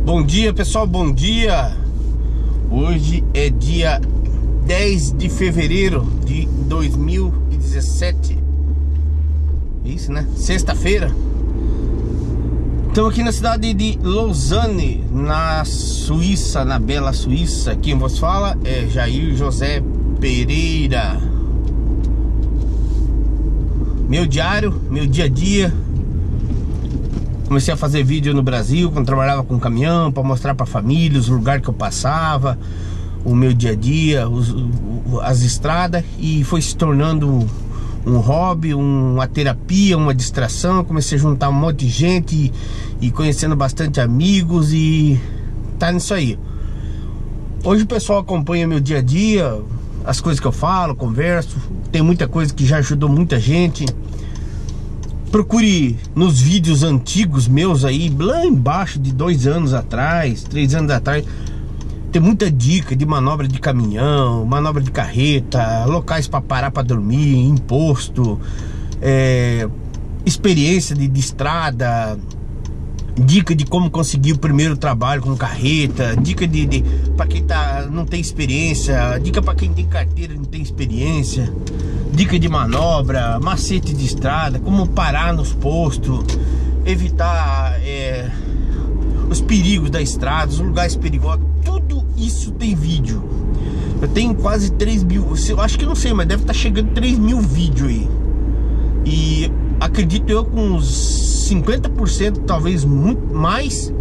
Bom dia, pessoal, bom dia. Hoje é dia 10 de fevereiro de 2017. Isso, né? Sexta-feira. Estamos aqui na cidade de Lausanne, na Suíça, na bela Suíça. Quem vos fala é Jair José Pereira. Meu diário, meu dia a dia. Comecei a fazer vídeo no Brasil, quando trabalhava com caminhão, para mostrar para a família os lugares que eu passava, o meu dia a dia, as estradas, e foi se tornando um hobby, uma terapia, uma distração. Comecei a juntar um monte de gente e conhecendo bastante amigos, e tá nisso aí. Hoje o pessoal acompanha meu dia a dia, as coisas que eu falo, converso. Tem muita coisa que já ajudou muita gente. Procure nos vídeos antigos meus aí, lá embaixo, de 2 anos atrás, 3 anos atrás. Tem muita dica de manobra de caminhão, manobra de carreta, locais para parar para dormir, imposto, experiência de estrada, dica de como conseguir o primeiro trabalho com carreta, dica de para quem não tem experiência, dica para quem tem carteira e não tem experiência, dica de manobra, macete de estrada, como parar nos postos, evitar os perigos da estrada, os lugares perigosos. Tudo isso tem vídeo. Eu tenho quase 3 mil, eu acho que não sei, mas deve estar chegando 3 mil vídeos aí. E acredito eu com uns 50%, talvez muito mais,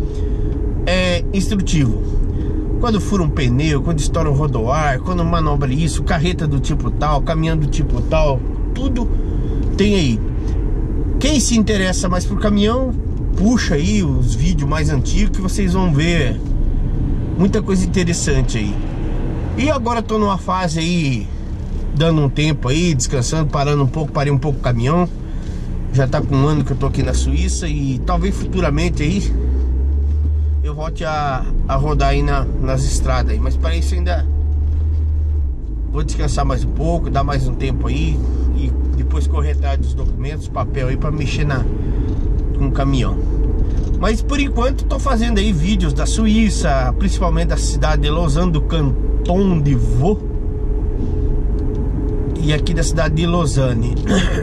instrutivo. Quando fura um pneu, quando estoura um rodoar, quando manobra isso, carreta do tipo tal, caminhão do tipo tal, tudo tem aí. Quem se interessa mais por caminhão, puxa aí os vídeos mais antigos que vocês vão ver muita coisa interessante aí. E agora tô numa fase aí, dando um tempo aí, descansando, parando um pouco, parei um pouco o caminhão. Já tá com 1 ano que eu tô aqui na Suíça, e talvez futuramente aí eu volte a rodar aí nas estradas aí. Mas para isso ainda vou descansar mais um pouco, dar mais um tempo aí, e depois correr atrás dos documentos, papel aí para mexer com o caminhão. Mas por enquanto tô fazendo aí vídeos da Suíça, principalmente da cidade de Lausanne, do Canton de Vaud, e aqui da cidade de Lausanne.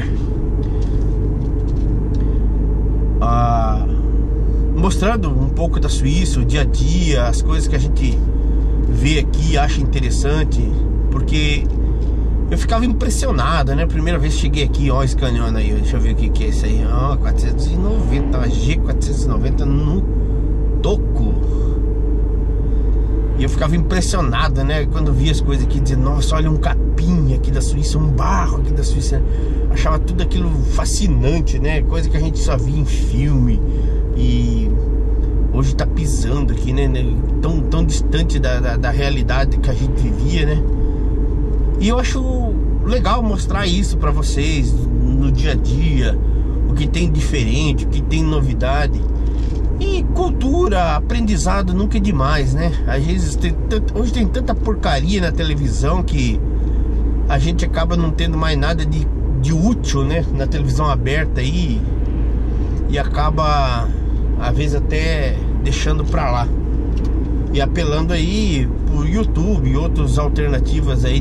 Mostrando um pouco da Suíça, o dia a dia, as coisas que a gente vê aqui, acha interessante, porque eu ficava impressionado, né? Primeira vez que cheguei aqui, ó, escaneando aí, deixa eu ver o que é isso aí, ó, 490, uma G490 no toco. E eu ficava impressionado, né? Quando via as coisas aqui, dizia, nossa, olha um capim aqui da Suíça, um barro aqui da Suíça. Achava tudo aquilo fascinante, né? Coisa que a gente só via em filme. E hoje tá pisando aqui, né? Tão distante da realidade que a gente vivia, né? E eu acho legal mostrar isso pra vocês no dia a dia, o que tem diferente, o que tem novidade. E cultura, aprendizado nunca é demais, né? Às vezes hoje tem tanta porcaria na televisão que a gente acaba não tendo mais nada de útil, né? Na televisão aberta aí, e acaba às vezes até deixando pra lá e apelando aí por YouTube e outras alternativas aí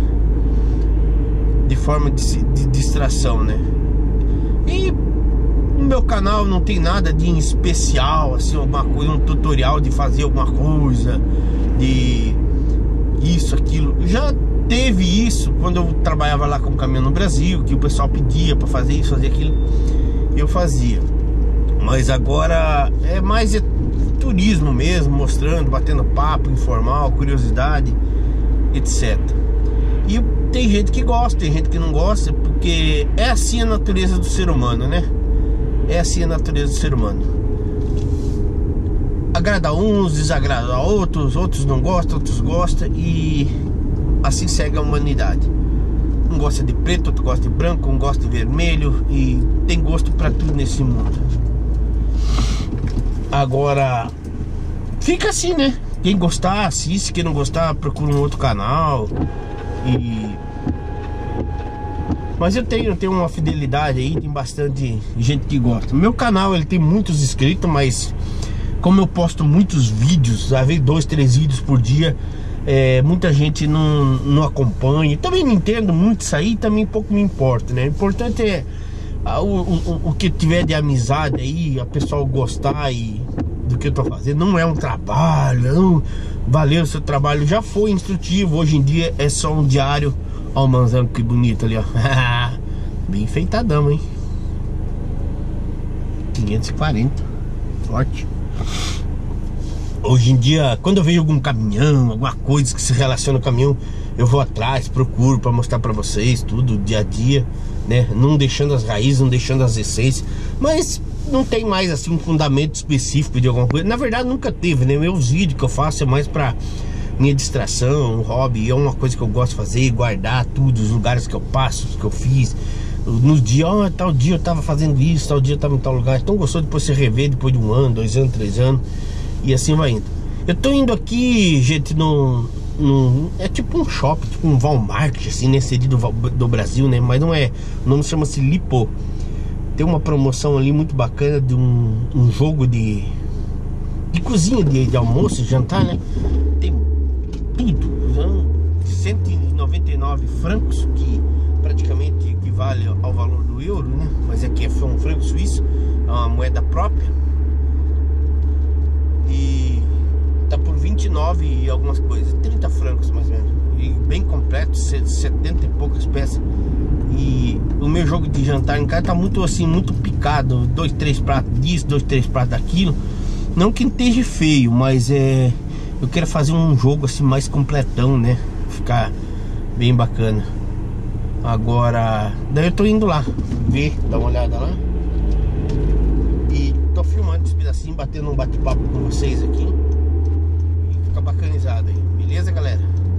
de forma de distração, né? E no meu canal não tem nada de especial, assim, alguma coisa, um tutorial de fazer alguma coisa, de isso, aquilo. Já teve isso quando eu trabalhava lá com caminhão no Brasil, que o pessoal pedia pra fazer isso, fazer aquilo, eu fazia. Mas agora é mais turismo mesmo, mostrando, batendo papo informal, curiosidade, etc. E tem gente que gosta, tem gente que não gosta, porque é assim a natureza do ser humano, né? É assim a natureza do ser humano. Agrada a uns, desagrada a outros, outros não gostam, outros gostam, e assim segue a humanidade. Um gosta de preto, outro gosta de branco, um gosta de vermelho, e tem gosto pra tudo nesse mundo. Agora fica assim, né? Quem gostar assiste, quem não gostar procura um outro canal. Mas eu tenho uma fidelidade aí, tem bastante gente que gosta. Meu canal ele tem muitos inscritos, mas como eu posto muitos vídeos, às vezes 2, 3 vídeos por dia, muita gente não acompanha. Também não entendo muito isso aí, também pouco me importa, né? O importante é o que tiver de amizade aí, a pessoa gostar do que eu tô fazendo. Não é um trabalho, não, valeu o seu trabalho, já foi instrutivo. Hoje em dia é só um diário. Ó o manzano, que bonito ali, ó. Bem enfeitadão, hein? 540, forte. Hoje em dia, quando eu vejo algum caminhão, alguma coisa que se relaciona ao caminhão, eu vou atrás, procuro pra mostrar pra vocês tudo, dia a dia, né? Não deixando as raízes, não deixando as essências. Mas não tem mais assim um fundamento específico de alguma coisa. Na verdade nunca teve, né? Meus vídeos que eu faço é mais pra minha distração, um hobby. É uma coisa que eu gosto de fazer, guardar tudo, os lugares que eu passo, os que eu fiz. Nos dias, tal dia eu tava fazendo isso, tal dia eu tava em tal lugar. Tão gostoso depois você rever depois de 1 ano, 2 anos, 3 anos. E assim vai indo. Eu tô indo aqui, gente, é tipo um shopping, tipo um Walmart, assim, né? Seria do Brasil, né? Mas não é. O nome chama-se Lipo. Tem uma promoção ali muito bacana de um jogo de cozinha, de almoço, de jantar, né? Tem tudo. 199 francos, que praticamente equivale ao valor do euro, né? Mas aqui foi um franco suíço, é uma moeda própria. E tá por 29 e algumas coisas, 30 francos mais ou menos. E bem completo, 70 e poucas peças. E o meu jogo de jantar em casa tá muito assim, muito picado. 2, 3 pratos disso, 2, 3 pratos daquilo. Não que esteja feio, mas eu quero fazer um jogo assim mais completão, né? Ficar bem bacana. Agora, daí eu tô indo lá ver, dar uma olhada lá. E tô filmando esse pedacinho, batendo um bate-papo com vocês aqui. E fica bacanizado aí, beleza, galera?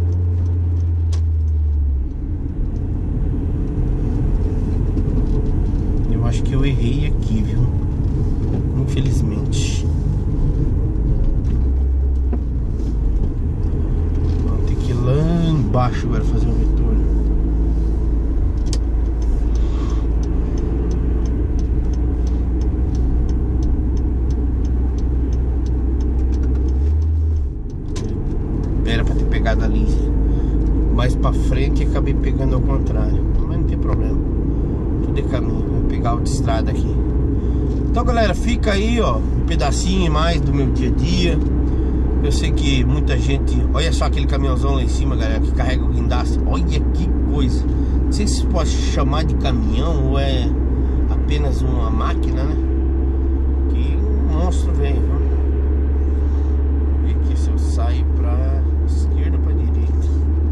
Eu acho que eu errei aqui, viu? Infelizmente. Vou ter que ir lá embaixo agora fazer um retorno. Era pra ter pegado ali mais pra frente e acabei pegando ao contrário. Mas não tem problema. Tudo é caminho. Vou pegar a autoestrada aqui. Então, galera, fica aí, ó, um pedacinho mais do meu dia a dia. Eu sei que muita gente... Olha só aquele caminhãozão lá em cima, galera, que carrega o guindaste. Olha que coisa. Não sei se pode chamar de caminhão ou é apenas uma máquina, né? Que monstro vem, viu? Vou ver aqui se eu saio pra esquerda ou pra direita.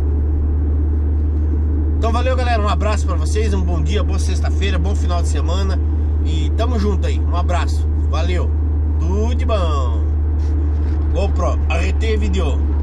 Então valeu, galera, um abraço pra vocês, um bom dia, boa sexta-feira, bom final de semana. E tamo junto aí, um abraço, valeu, tudo de bom. GoPro, arretei vídeo.